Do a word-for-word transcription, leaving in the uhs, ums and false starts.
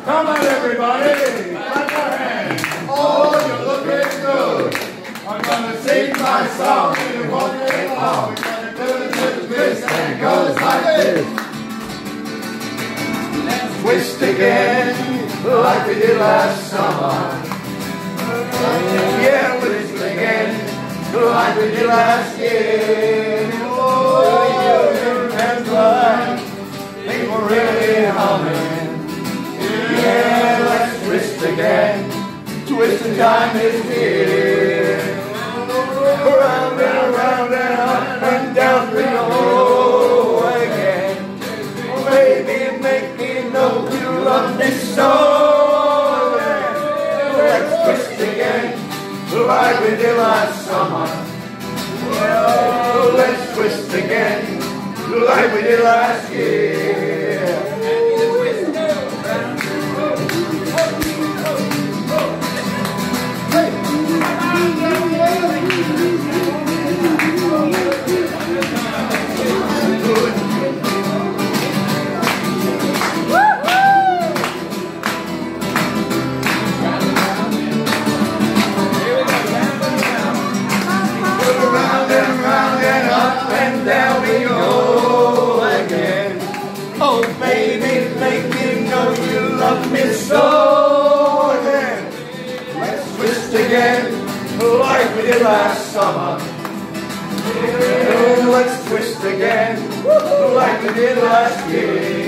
Come on, everybody. Clap your hands. Oh, you're looking good. I'm gonna sing my song and it won't take long. We're gonna do this twist and it goes like this. Let's twist again like we did last summer. Yeah, twist again like we did last year. Oh, your hands like people really humming. Yeah, let's twist again. Twisting time is here. Around and around and up and down we go again. Oh, baby, make me know you love me so. Let's twist again like we did last summer. Oh, let's twist again like we did last year. Down we go again. Oh, baby, make me know you love me so again. Let's twist again like we did last summer. Oh, let's twist again like we did last year.